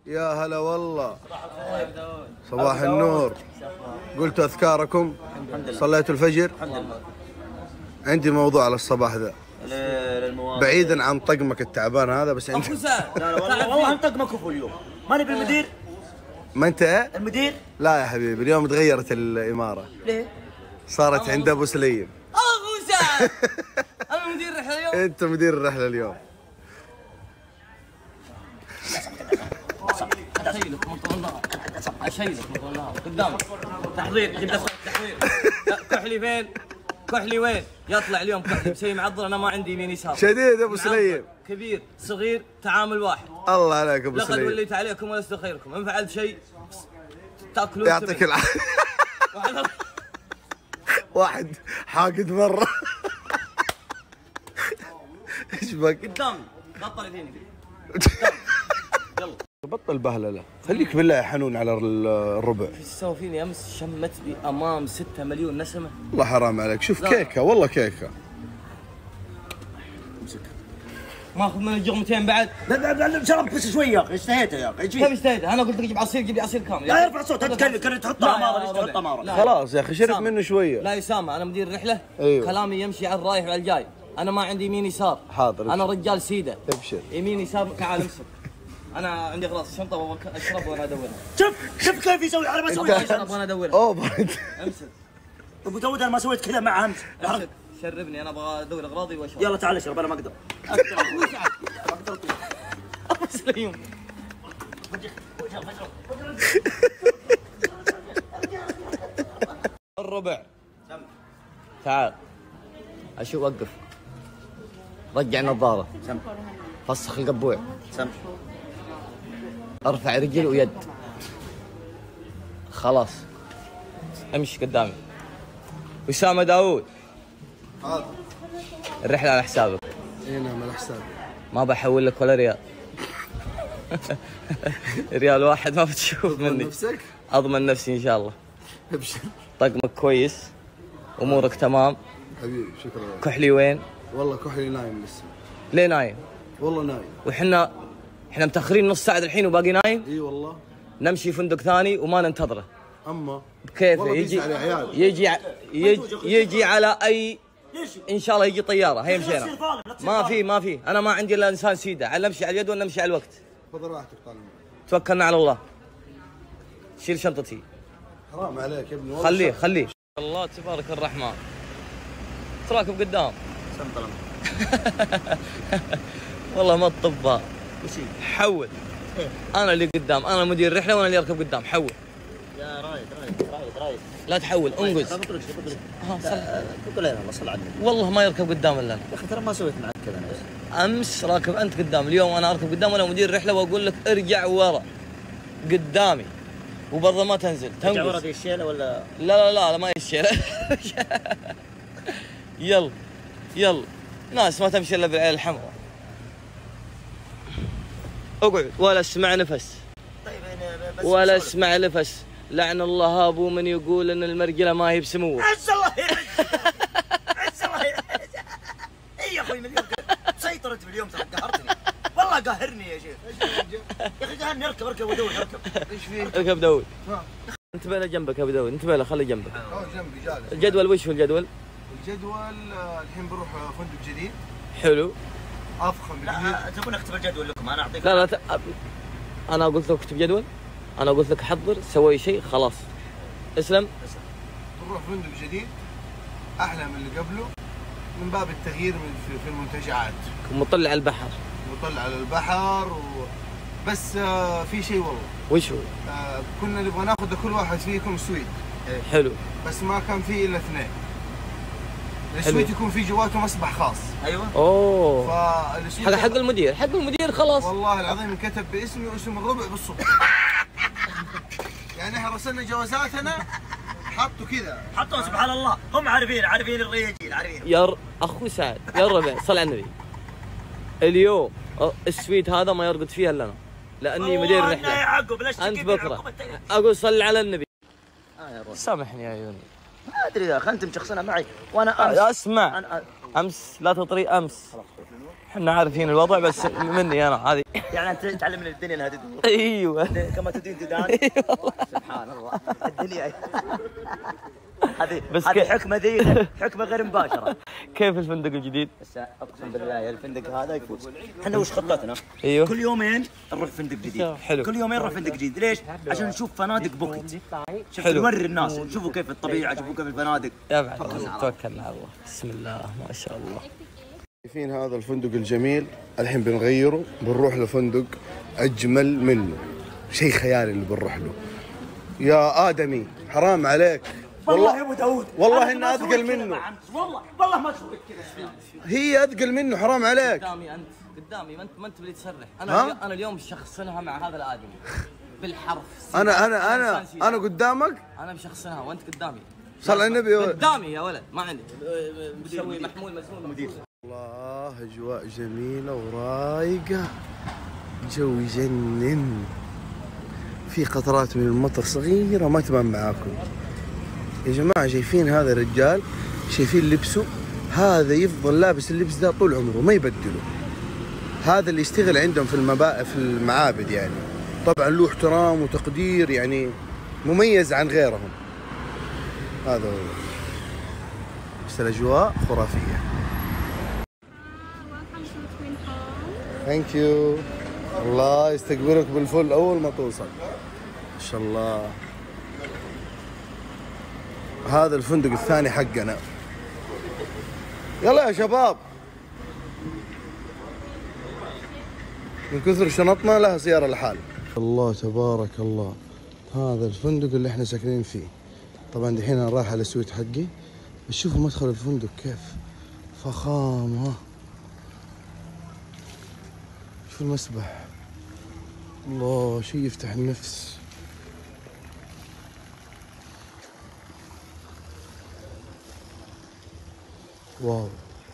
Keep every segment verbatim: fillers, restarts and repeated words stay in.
يا هلا والله. صباح النور. قلتوا أذكاركم؟ صليتوا الفجر؟ عندي موضوع على الصباح ذا بعيدا عن طقمك التعبان هذا، بس عندي لا لا والله والله انطقمك كفو اليوم. ماني بالمدير؟ ما انت ايه؟ المدير؟ لا يا حبيبي، اليوم تغيرت الإمارة. ليه؟ صارت عند أبو سليم. أبو سعد أنا مدير الرحلة اليوم؟ أنت مدير الرحلة اليوم. أشيلك من طول النهار، أشيلك من طول النهار قدامك. تحضير جبت تحضير. كحلي فين؟ كحلي وين؟ يطلع اليوم كحلي بسوي معضل. أنا ما عندي يمين يسار. شديد أبو سليم. كبير صغير تعامل واحد. الله عليك أبو سليم. لقد وليت عليكم ولست خيركم، إن فعلت شيء تاكلون. يعطيك العافية. واحد حاقد مرة. ايش بك؟ قدامي بطل فيني. يلا بطل بهلله، خليك بالله يا حنون على الربع. ايش تسوي فيني امس؟ شمت لي امام ستة مليون نسمه. والله حرام عليك، شوف كيكه والله كيكه. ماخذ من الجغمتين بعد. لا لا لا شربت بس شويه يا اخي، اشتهيتها يا اخي. كيف اشتهيتها؟ انا قلت لك جيب عصير، جيب لي عصير كامل. لا يرفع صوتك، تكلم كان تحطها اماره، ليش تحطها اماره؟ خلاص يا اخي شرب منه شويه. لا يسامى، انا مدير الرحله. أيوه. كلامي يمشي على الرايح وعلى الجاي. انا ما عندي يمين يسار. حاضر. انا رجال سيده. ابشر. يمين يسار تعال امسك. انا عندي خلاص الشنطه واشرب وانا ادورها. شوف شوف كيف يسوي على ما اسوي. اشرب وانا ادورها. اوه بعد. امسك. ابو داود انا ما سويت كذا مع همس. شربني، انا ابغى ادور اغراضي واشرب. يلا تعال اشرب، انا ما اقدر. ابو سليم. الربع تعال اشوف. وقف، رجع النظاره، فسخ القبوع، ارفع رجل ويد، خلاص امشي قدامي. أسامة داوود. حاضر. الرحله على حسابك. اي نعم على حسابي. ما بحول لك ولا ريال. ريال واحد ما بتشوف مني. نفسك؟ اضمن نفسي ان شاء الله. ابشر. طقمك كويس، امورك تمام. حبيبي شكرا. كحلي وين؟ والله كحلي نايم لسه. ليه نايم؟ والله نايم. وحنا احنا متاخرين نص ساعه الحين وباقي نايم؟ اي والله. نمشي فندق ثاني وما ننتظره. اما كيف يجي يجي يجي يجي على اي ان شاء الله يجي طياره. هي مشينا. ما في ما في انا ما عندي الا انسان سيده. على نمشي على اليد ولا نمشي على الوقت؟ خذ راحتك. طالما توكلنا على الله. شيل شنطتي. حرام عليك يا ابني. خليه خليه. الله تبارك الرحمن. تراكب قدام. سم والله ما الطباء. حول. انا اللي قدام، انا مدير الرحله وانا اللي اركب قدام. حول يا رايد رايد رايد رايد. لا تحول، انقز. لا بطرش بطرش. ها صل. قول لنا الله صل على النبي. والله ما يركب قدام الا انا. يا اخي ترى ما سويت معك كذا انا بس. امس راكب انت قدام، اليوم انا اركب قدام وانا مدير الرحله واقول لك ارجع ورا قدامي وبرضه ما تنزل. تنقز. ارجع ورا دي الشيله ولا؟ لا لا لا, لا ما هي الشيله. يلا يلا، ناس ما تمشي الا بالعين الحمراء. اقعد ولا اسمع نفس. طيب بس ولا اسمع نفس. لعن الله ابو من يقول ان المرجله ما هي بسموه. عز الله عز الله. اي يا اخوي مليون سيطر انت باليوم، ترى قهرتني والله، قاهرني يا شيخ. يا اخي قاهرني. اركب اركب ودور اركب. ايش فيه؟ اركب داود. انتبه له جنبك يا ابو داود، انتبه له خليه جنبك. اه جنبي جالس. الجدول وش هو الجدول؟ الجدول الحين بروح فندق جديد. حلو. افخم جديد. لا تبون اكتب الجدول لكم، انا اعطيك. لا لا ت... انا قلت لك اكتب جدول، انا قلت لك حضر سوي شيء خلاص. اسلم. بنروح فندق جديد احلى من اللي قبله من باب التغيير من في المنتجعات. مطلع على البحر. مطلع على البحر و... بس آه في شيء والله. وش هو؟ آه كنا نبغى ناخذ لكل واحد فيكم سويت. حلو. بس ما كان فيه الا اثنين. السويت يكون فيه جواته مسبح خاص. ايوه. اوه. فالسويت حق حق المدير، حق المدير خلاص. والله العظيم انكتب باسمي واسم الربع بالصبح. يعني احنا رسلنا جوازاتنا حطوا كذا. حطوا سبحان الله، هم عارفين عارفين الرياجيل عارفين. يا اخوي سعد يا الربع صل على النبي. اليوم السويت هذا ما يرقد فيها الا انا، لاني مدير الرحله. يا يعقوب ليش انت بكره اقول صل على النبي. آه يا سامحني يا عيوني. ما ادري يا اخي انت مشخصنها معي وانا آه اسمع. أنا امس لا تطري امس. احنا عارفين الوضع بس مني انا هذه. يعني انت تعلمني الدنيا انها تدور. ايوه كما تدين تدان. سبحان الله الدنيا. هذه بس هذه ك- حكمه ذي حكمه غير مباشره. كيف الفندق الجديد؟ بس اقسم بالله الفندق هذا يفوز. احنا وش خطتنا؟ ايوه كل يومين نروح فندق جديد. حلو. كل يومين نروح فندق جديد، ليش؟ عشان نشوف فنادق بوكيت. شوف حلو. نوري الناس، شوفوا كيف الطبيعه، شوفوا كيف الفنادق. يا بعد توكلنا على الله. بسم الله ما شاء الله. شايفين هذا الفندق الجميل؟ الحين بنغيره، بنروح لفندق اجمل منه، شيء خيالي اللي بنروح له. يا ادمي حرام عليك والله يا ابو داوود والله انه اثقل منه. والله والله ما سويت كذا. هي اثقل منه حرام عليك. قدامي انت قدامي ما انت ما انت اللي تصرح. ها؟ انا انا اليوم مشخصنها مع هذا الادمي بالحرف. انا انا انا انا قدامك. انا مشخصنها وانت قدامي. صل على النبي. قدامي يا ولد ما عندي. مسوي محمول مسؤول مدير. الله اجواء جميله ورايقه، جو يجنن، في قطرات من المطر صغيره ما تبان معاكم. يا جماعه شايفين هذا الرجال؟ شايفين لبسه؟ هذا يفضل لابس اللبس ده طول عمره ما يبدله. هذا اللي يشتغل عندهم في المبا في المعابد يعني. طبعا له احترام وتقدير، يعني مميز عن غيرهم. هذا هو. بس الاجواء خرافيه. ثانك يو. الله يستقبلك بالفل اول ما توصل. ما شاء الله. هذا الفندق الثاني حقنا. يلا يا شباب، من كثر شنطنا لها سيارة لحال. الله تبارك الله، هذا الفندق اللي احنا ساكنين فيه. طبعا دحين انا رايح على السويت حقي، بس شوفوا مدخل الفندق كيف فخامة. شوفوا المسبح، الله شيء يفتح النفس. واو.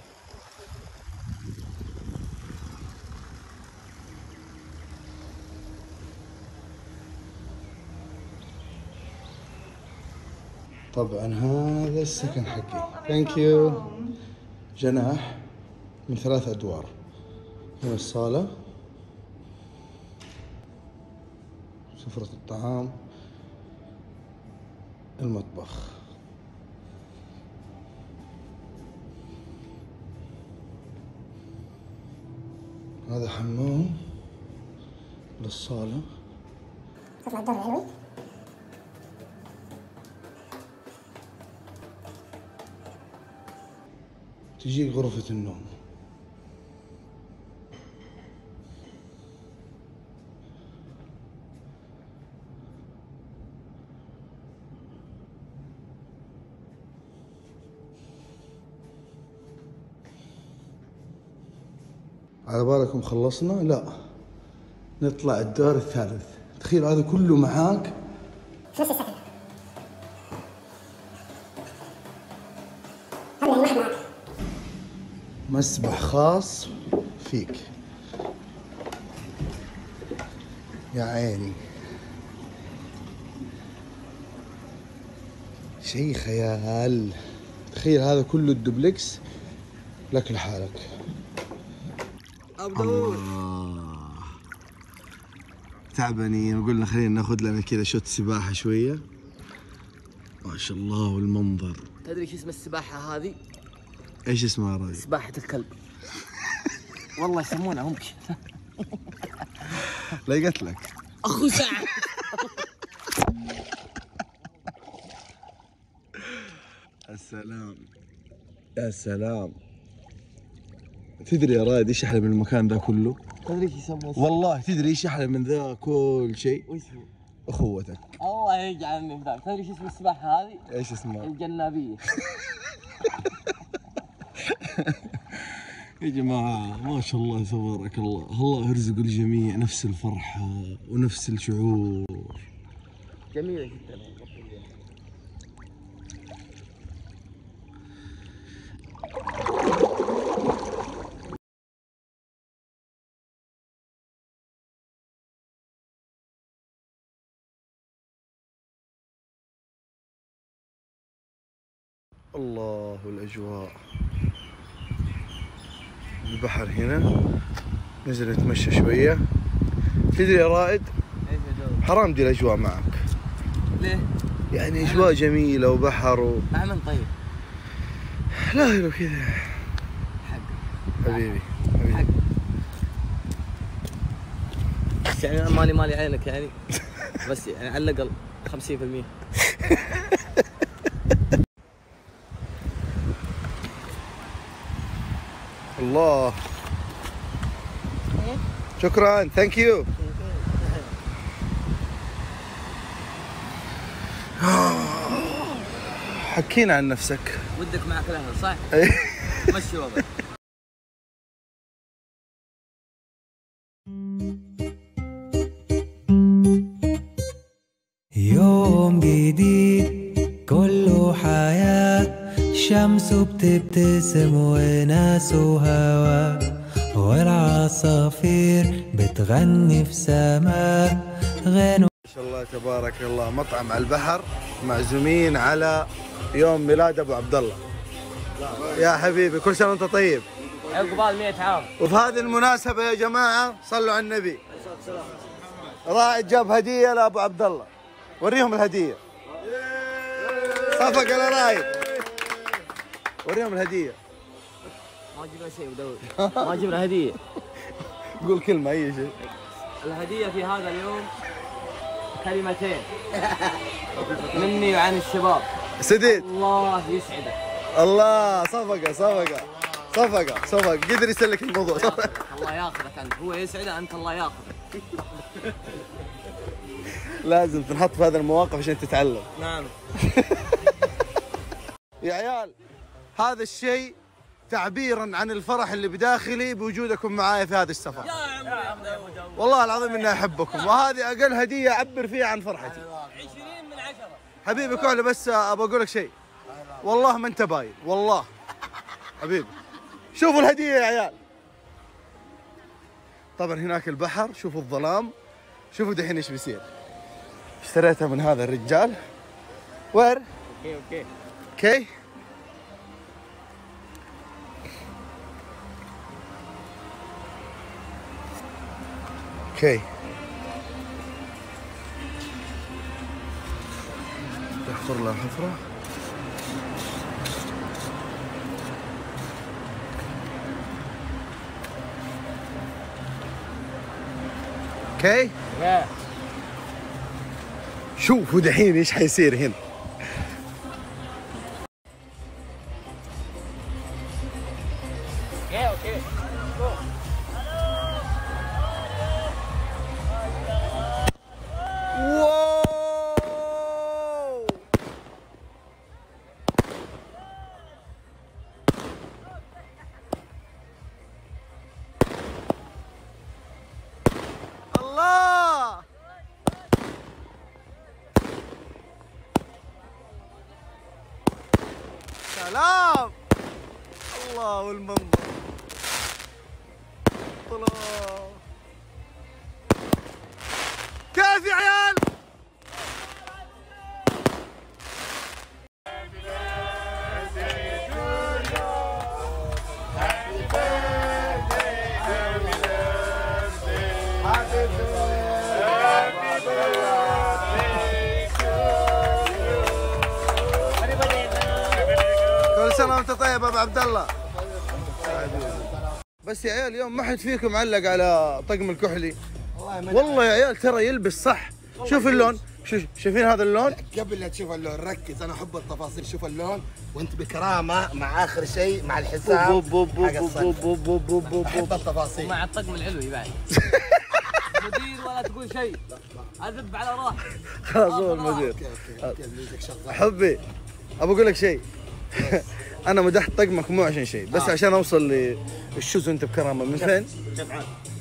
طبعا هذا السكن حقي. ثانك يو. جناح من ثلاث ادوار. هنا الصالة، سفرة الطعام، المطبخ. هذا حمام للصالة. تطلع الدور العلوي. تجيك غرفة النوم. على بالكم خلصنا؟ لا، نطلع الدور الثالث. تخيل هذا كله معاك. في نفس السكن. هذا اللي معك. مسبح خاص فيك. يا عيني شيء خيال. تخيل هذا كله الدوبلكس لك لحالك. الله تعبانين وقلنا خلينا ناخذ لنا كذا شوت سباحة شوية. ما شاء الله والمنظر. تدري ايش اسم السباحة هذه؟ ايش اسمها يا راجل؟ سباحة الكلب. والله يسمونها هم كذا. لقيت لك اخو سعد. السلام يا سلام. تدري يا رائد ايش احلى من المكان ذا كله؟ تدري ايش يسمونه؟ والله تدري ايش احلى من ذا كل شيء؟ وش هو؟ اخوتك. الله يجعلني بذاك. تدري ايش اسم السباحة هذه؟ ايش اسمها؟ الجنابية. يا جماعة ما شاء الله تبارك الله، الله يرزق الجميع نفس الفرحة ونفس الشعور. جميلة جدا. الله الأجواء. البحر هنا، نزل نتمشى شوية. تدري يا رائد حرام دي الأجواء معك. ليه؟ يعني أجواء جميلة وبحر و... أعمل طيب. لا لو كذا حق حبيبي حبيبي حق. بس يعني أنا مالي مالي عينك يعني. بس يعني على الأقل خمسين بالمية. الله شكرا ثانك يو. حكينا عن نفسك. ودك معك الأهل صح؟ مشي وضعك. يوم جديد كله حياة، شمس بتبتسم وناس وهوا، والعصافير بتغني في سماء غنوا. ما شاء الله تبارك الله، مطعم على البحر، معزومين على يوم ميلاد ابو عبد الله. يا حبيبي كل سنه وانت طيب. عقبال مئة عام. وفي هذه المناسبه يا جماعه صلوا على النبي. رائد جاب هديه لابو عبد الله، وريهم الهديه. صفق على رائد، وريهم الهديه. ما جبنا شيء ودور. ما جبنا هديه. قول كلمه اي شيء. الهديه في هذا اليوم كلمتين مني وعن الشباب. سديد الله يسعدك. الله صفقه صفقه صفقه صفقه قدر يسلك الموضوع. الله ياخذك انت، هو يسعده انت الله ياخذك. لازم تنحط في هذه المواقف عشان تتعلم. نعم. يا عيال هذا الشيء تعبيرا عن الفرح اللي بداخلي بوجودكم معايا في هذا السفر. يا عمي والله العظيم اني احبكم، وهذه اقل هديه اعبر فيها عن فرحتي. عشرين من عشرة. حبيبي كحلي، بس ابى اقول لك شيء، والله ما انت باين والله حبيبي. شوفوا الهديه يا عيال. طبعا هناك البحر، شوفوا الظلام، شوفوا دحين ايش بيصير. اشتريتها من هذا الرجال. وير؟ اوكي اوكي اوكي اوكي. تحفر له حفرة. اوكي. شوفوا دحين ايش حيصير هنا. اوكي اوكي. واو الله سلام. الله والمنظر. الله كيف يا عيال؟ كل سنة وانت طيب ابو عبد الله. بس يا عيال اليوم ما حد فيكم علق على طقم الكحلي. والله يا عيال ترى يلبس صح. شوف اللون، شوف شايفين هذا اللون؟ قبل لا تشوف اللون ركز، انا احب التفاصيل. شوف اللون وانت بكرامه مع اخر شيء مع الحزام حق الصيف. احب التفاصيل ومع الطقم العلوي بعد. مدير ولا تقول شيء، اذب على راحتك. خلاص هو المدير. اوكي اوكي اوكي الميوزك شغال. حبي ابى اقول لك شيء. انا مدحت طقمك مو عشان شيء، بس عشان اوصل للشوز وانت بكرامه. من فين؟